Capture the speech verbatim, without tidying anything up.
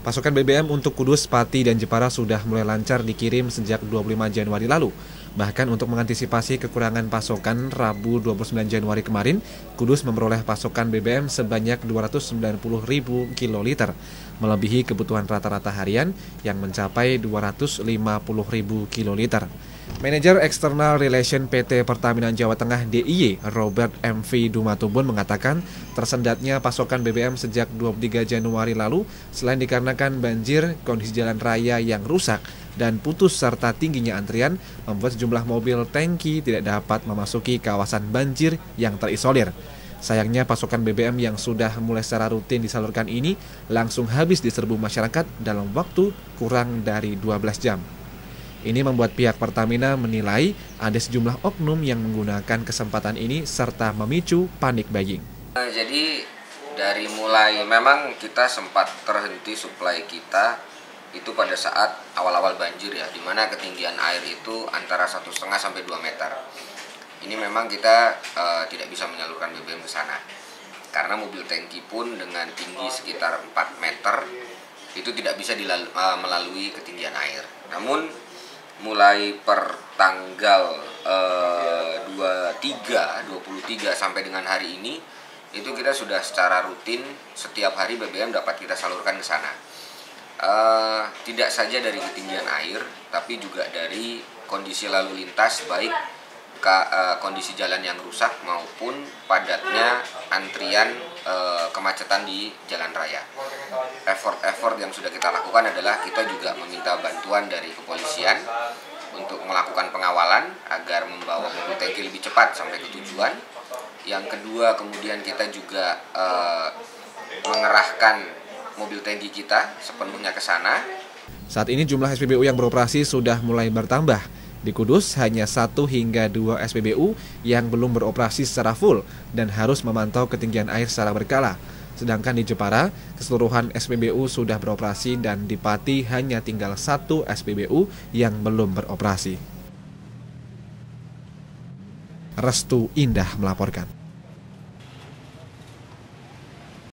Pasokan B B M untuk Kudus, Pati, dan Jepara sudah mulai lancar dikirim sejak dua puluh lima Januari lalu. Bahkan untuk mengantisipasi kekurangan pasokan, Rabu dua puluh sembilan Januari kemarin, Kudus memperoleh pasokan B B M sebanyak dua ratus sembilan puluh ribu kiloliter, melebihi kebutuhan rata-rata harian yang mencapai dua ratus lima puluh ribu kiloliter. Manajer External Relation P T Pertamina Jawa Tengah D I Y, Robert M V Dumatubun mengatakan tersendatnya pasokan B B M sejak dua puluh tiga Januari lalu selain dikarenakan banjir, kondisi jalan raya yang rusak dan putus serta tingginya antrian membuat sejumlah mobil tangki tidak dapat memasuki kawasan banjir yang terisolir. Sayangnya pasokan B B M yang sudah mulai secara rutin disalurkan ini langsung habis diserbu masyarakat dalam waktu kurang dari dua belas jam. Ini membuat pihak Pertamina menilai ada sejumlah oknum yang menggunakan kesempatan ini serta memicu panik buying. Jadi dari mulai memang kita sempat terhenti suplai kita itu pada saat awal-awal banjir ya, di mana ketinggian air itu antara satu setengah sampai dua meter. Ini memang kita uh, tidak bisa menyalurkan B B M ke sana karena mobil tangki pun dengan tinggi sekitar empat meter itu tidak bisa dilalu, uh, melalui ketinggian air. Namun mulai per tanggal uh, dua puluh tiga sampai dengan hari ini itu kita sudah secara rutin setiap hari B B M dapat kita salurkan ke sana. Uh, tidak saja dari ketinggian air, tapi juga dari kondisi lalu lintas, baik ke, uh, kondisi jalan yang rusak maupun padatnya antrian uh, kemacetan di jalan raya. Effort-effort yang sudah kita lakukan adalah kita juga meminta bantuan dari kepolisian untuk melakukan pengawalan agar membawa mobil tangki lebih cepat sampai ke tujuan. Yang kedua, kemudian kita juga uh, mengerahkan mobil tangki kita sepenuhnya ke sana. Saat ini jumlah S P B U yang beroperasi sudah mulai bertambah. Di Kudus hanya satu hingga dua S P B U yang belum beroperasi secara full dan harus memantau ketinggian air secara berkala. Sedangkan di Jepara, keseluruhan S P B U sudah beroperasi dan di Pati hanya tinggal satu S P B U yang belum beroperasi. Restu Indah melaporkan.